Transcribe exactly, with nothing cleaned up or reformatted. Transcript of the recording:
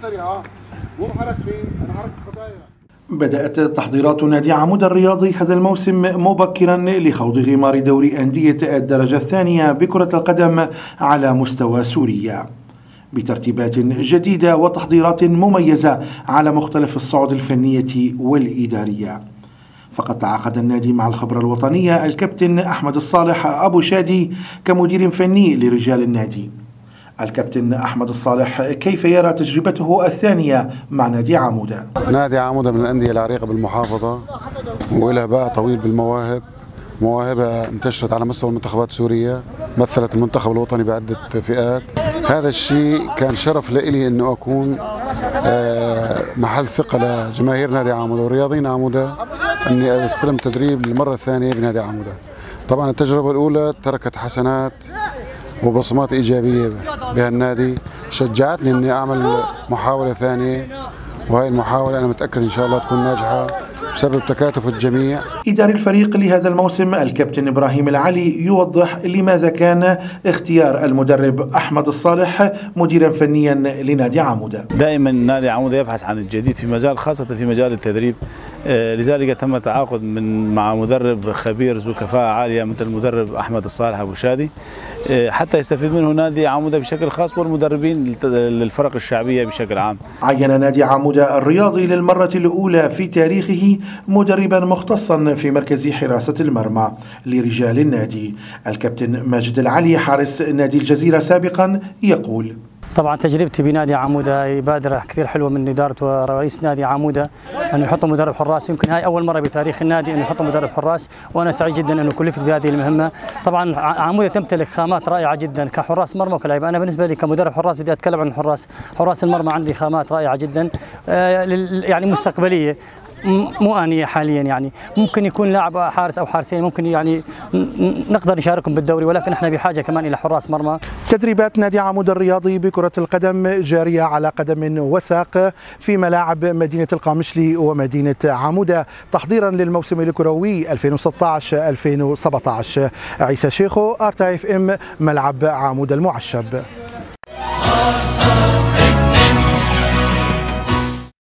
سريعه مو بحركه، انا حركه خطايا. بدأت تحضيرات نادي عمودة الرياضي هذا الموسم مبكرا لخوض غمار دوري أندية الدرجة الثانية بكرة القدم على مستوى سوريا بترتيبات جديدة وتحضيرات مميزة على مختلف الصعود الفنية والإدارية. فقد تعاقد النادي مع الخبرة الوطنية الكابتن أحمد الصالح أبو شادي كمدير فني لرجال النادي. الكابتن أحمد الصالح كيف يرى تجربته الثانية مع نادي عمودة؟ نادي عمودة من الأندية العريقة بالمحافظة وله باع طويل بالمواهب، مواهبها انتشرت على مستوى المنتخبات السورية، مثلت المنتخب الوطني بعدة فئات. هذا الشيء كان شرف لإلي أنه أكون محل ثقة لجماهير نادي عمودة ورياضيين عمودة أني أستلم تدريب للمرة الثانية بنادي عمودة. طبعا التجربة الأولى تركت حسنات وبصمات إيجابية بهالنادي، شجعتني أني أعمل محاولة ثانية، وهي المحاولة أنا متأكد إن شاء الله تكون ناجحة بسبب تكاتف الجميع. إداري الفريق لهذا الموسم الكابتن إبراهيم العلي يوضح لماذا كان اختيار المدرب أحمد الصالح مديرا فنيا لنادي عمودة. دائما نادي عمودة يبحث عن الجديد في مجال، خاصة في مجال التدريب، لذلك تم التعاقد من مع مدرب خبير ذو كفاءة عالية مثل المدرب أحمد الصالح أبو شادي حتى يستفيد منه نادي عمودة بشكل خاص والمدربين للفرق الشعبية بشكل عام. عين نادي عمودة الرياضي للمرة الأولى في تاريخه مدربا مختصا في مركز حراسة المرمى لرجال النادي. الكابتن ماجد العلي حارس نادي الجزيرة سابقا يقول: طبعا تجربتي بنادي عمودة بادرة كثير حلوة من إدارة ورئيس نادي عمودة أنه يحط مدرب حراس، يمكن هاي أول مرة بتاريخ النادي أنه يحط مدرب حراس، وأنا سعيد جدا أنه كلفت بهذه المهمة. طبعا عمودة تمتلك خامات رائعة جدا كحراس مرمى وكلاعب. أنا بالنسبة لي كمدرب حراس بدي أتكلم عن الحراس، حراس المرمى عندي خامات رائعة جدا يعني مستقبلية مو آنية حاليا، يعني ممكن يكون لاعب حارس أو حارسين ممكن يعني نقدر نشاركهم بالدوري، ولكن احنا بحاجة كمان إلى حراس مرمى. تدريبات نادي عمودة الرياضي بكرة القدم جارية على قدم وساق في ملاعب مدينة القامشلي ومدينة عمودة تحضيرا للموسم الكروي ألفين وستة عشر ألفين وسبعة عشر. عيسى شيخو، آر تي إف إم، ملعب عمودة المعشب.